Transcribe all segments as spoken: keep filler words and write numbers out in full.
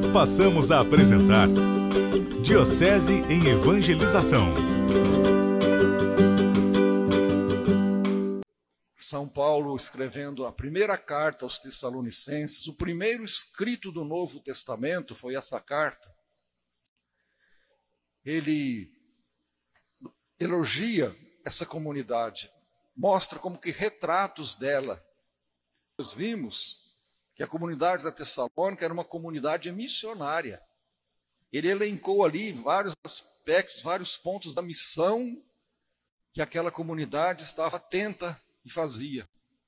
passamos a apresentar Diocese em Evangelização. São Paulo escrevendo a primeira carta aos Tessalonicenses, o primeiro escrito do Novo Testamento foi essa carta. Ele elogia essa comunidade, mostra como que retratos dela. Nós vimos que a comunidade da Tessalônica era uma comunidade missionária. Ele elencou ali vários aspectos, vários pontos da missão que aquela comunidade estava atenta e fazia.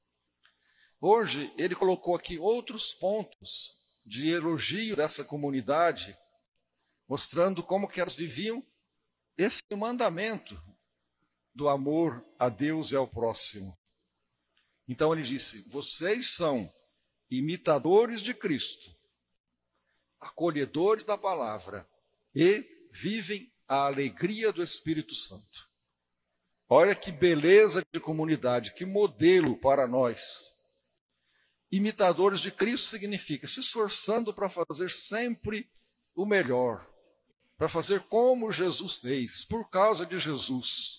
Hoje, ele colocou aqui outros pontos de elogio dessa comunidade, mostrando como que elas viviam esse mandamento do amor a Deus e ao próximo. Então ele disse: vocês são imitadores de Cristo, acolhedores da palavra e vivem a alegria do Espírito Santo. Olha que beleza de comunidade, que modelo para nós. Imitadores de Cristo significa se esforçando para fazer sempre o melhor, para fazer como Jesus fez, por causa de Jesus.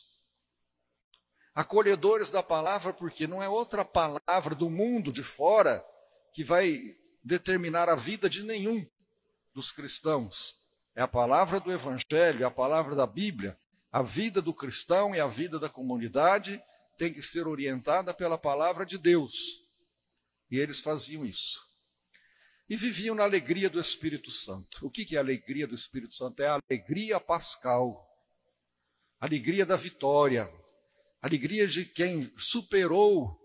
Acolhedores da palavra, porque não é outra palavra do mundo de fora que vai determinar a vida de nenhum dos cristãos. É a palavra do Evangelho, é a palavra da Bíblia. A vida do cristão e a vida da comunidade tem que ser orientada pela palavra de Deus. E eles faziam isso. E viviam na alegria do Espírito Santo. O que é a alegria do Espírito Santo? É a alegria pascal, a alegria da vitória, a alegria de quem superou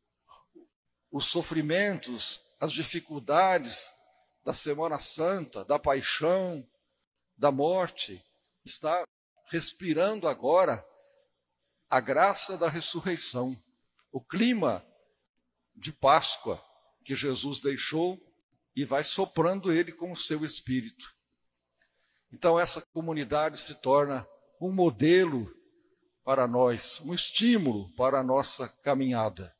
os sofrimentos, as dificuldades da Semana Santa, da paixão, da morte, está respirando agora a graça da ressurreição, o clima de Páscoa que Jesus deixou e vai soprando ele com o seu Espírito. Então essa comunidade se torna um modelo para nós, um estímulo para a nossa caminhada.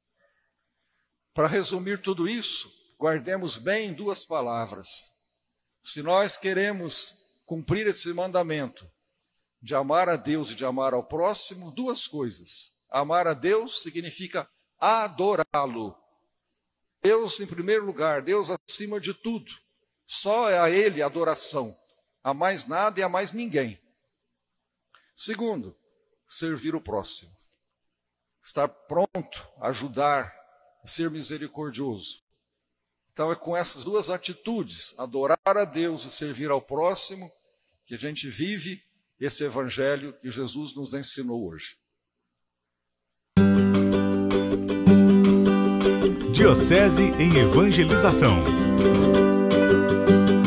Para resumir tudo isso, guardemos bem duas palavras. Se nós queremos cumprir esse mandamento de amar a Deus e de amar ao próximo, duas coisas. Amar a Deus significa adorá-lo. Deus em primeiro lugar, Deus acima de tudo. Só é a Ele adoração, a mais nada e a mais ninguém. Segundo, servir o próximo. Estar pronto a ajudar, a ser misericordioso. Então é com essas duas atitudes, adorar a Deus e servir ao próximo, que a gente vive esse evangelho que Jesus nos ensinou hoje. Diocese em Evangelização.